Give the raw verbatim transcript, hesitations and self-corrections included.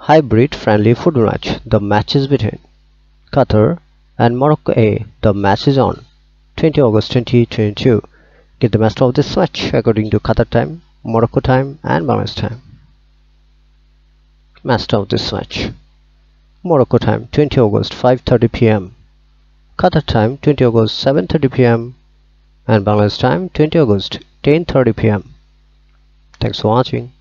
hybrid friendly football match. The match is between Qatar and Morocco A. The match is on twentieth of August twenty twenty-two. Get the match of this match according to Qatar time, Morocco time and Bangladesh time. Match of this match: Morocco time twentieth of August five thirty p m Qatar time twentieth of August seven thirty p m and Bangladesh time twentieth of August ten thirty p m Thanks for watching.